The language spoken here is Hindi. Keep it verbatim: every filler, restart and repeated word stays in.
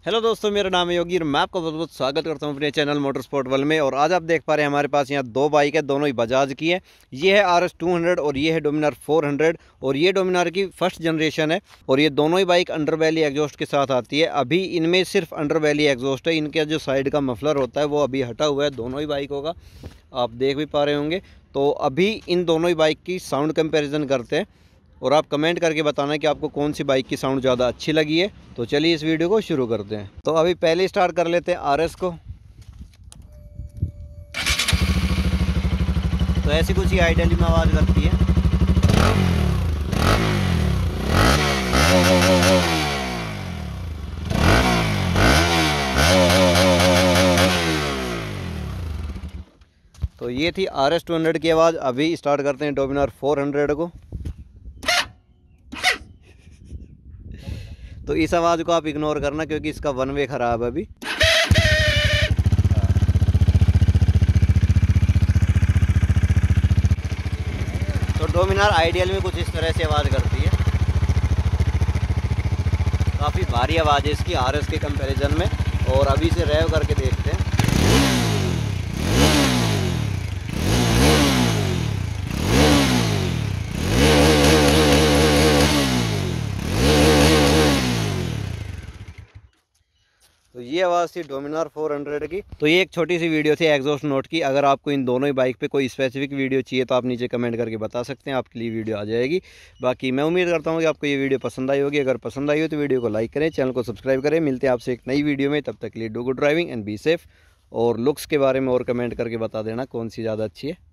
हेलो दोस्तों, मेरा नाम है योगी और मैं आपका बहुत बहुत स्वागत करता हूं अपने चैनल मोटर स्पोर्ट वर्ल्ड में। और आज आप देख पा रहे हैं हमारे पास यहाँ दो बाइक है, दोनों ही बजाज की है। ये है आर एस टू हंड्रेड और ये है डोमिनार फोर हंड्रेड और ये डोमिनार की फर्स्ट जनरेशन है। और ये दोनों ही बाइक अंडर वैली एग्जॉस्ट के साथ आती है। अभी इनमें सिर्फ अंडर वैली एग्जॉस्ट है, इनका जो साइड का मफलर होता है वो अभी हटा हुआ है दोनों ही बाइकों का, आप देख भी पा रहे होंगे। तो अभी इन दोनों ही बाइक की साउंड कंपेरिजन करते हैं और आप कमेंट करके बताना कि आपको कौन सी बाइक की साउंड ज़्यादा अच्छी लगी है। तो चलिए इस वीडियो को शुरू करते हैं। तो अभी पहले स्टार्ट कर लेते हैं आरएस को। तो ऐसी कुछ ही आइडियली में आवाज़ करती है। तो ये थी आर एस टू हंड्रेड की आवाज़। अभी स्टार्ट करते हैं डोमिनार फोर हंड्रेड को। तो इस आवाज़ को आप इग्नोर करना क्योंकि इसका वन वे ख़राब है अभी। तो डोमिनार आइडियल में कुछ इस तरह से आवाज़ करती है। काफ़ी भारी आवाज़ है इसकी आरएस के कंपैरिजन में। और अभी इसे रेव करके देखते हैं। तो ये आवाज़ थी डोमिनार फोर हंड्रेड की। तो ये एक छोटी सी वीडियो थी एग्जॉस्ट नोट की। अगर आपको इन दोनों ही बाइक पे कोई स्पेसिफिक वीडियो चाहिए तो आप नीचे कमेंट करके बता सकते हैं, आपके लिए वीडियो आ जाएगी। बाकी मैं उम्मीद करता हूँ कि आपको ये वीडियो पसंद आई होगी। अगर पसंद आई हो तो वीडियो को लाइक करें, चैनल को सब्सक्राइब करें। मिलते हैं आपसे एक नई वीडियो में, तब तक के लिए do good driving and be safe. और लुक्स के बारे में और कमेंट करके बता देना कौन सी ज़्यादा अच्छी है।